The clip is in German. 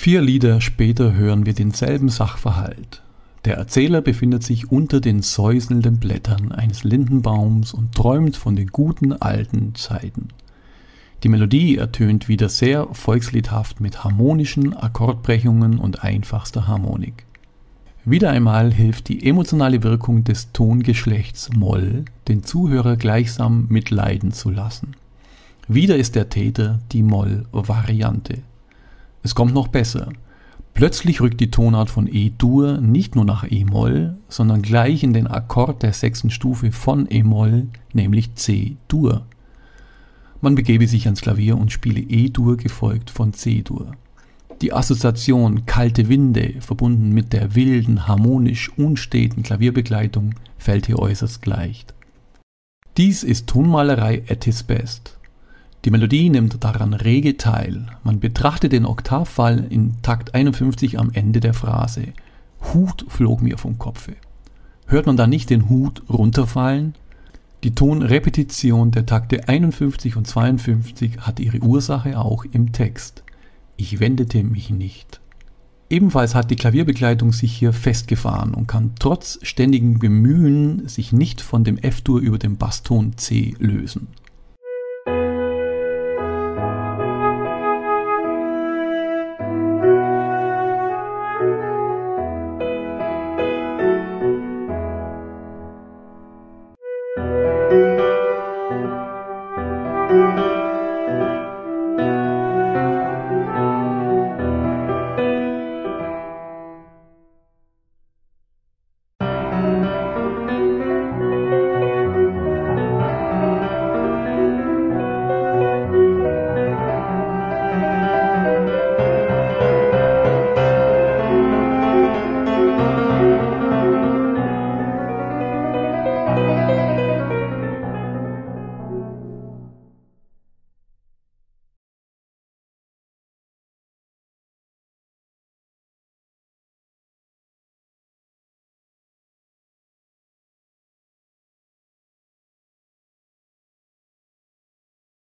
4 Lieder später hören wir denselben Sachverhalt. Der Erzähler befindet sich unter den säuselnden Blättern eines Lindenbaums und träumt von den guten alten Zeiten. Die Melodie ertönt wieder sehr volksliedhaft mit harmonischen Akkordbrechungen und einfachster Harmonik. Wieder einmal hilft die emotionale Wirkung des Tongeschlechts Moll, den Zuhörer gleichsam mitleiden zu lassen. Wieder ist der Täter die Moll-Variante. Es kommt noch besser. Plötzlich rückt die Tonart von E-Dur nicht nur nach E-Moll, sondern gleich in den Akkord der 6. Stufe von E-Moll, nämlich C-Dur. Man begebe sich ans Klavier und spiele E-Dur gefolgt von C-Dur. Die Assoziation kalte Winde, verbunden mit der wilden, harmonisch unsteten Klavierbegleitung, fällt hier äußerst leicht. Dies ist Tonmalerei at its best. Die Melodie nimmt daran rege teil. Man betrachtet den Oktavfall in Takt 51 am Ende der Phrase. Hut flog mir vom Kopfe. Hört man da nicht den Hut runterfallen? Die Tonrepetition der Takte 51 und 52 hat ihre Ursache auch im Text. Ich wendete mich nicht. Ebenfalls hat die Klavierbegleitung sich hier festgefahren und kann trotz ständigem Bemühen sich nicht von dem F-Dur über dem Basston C lösen.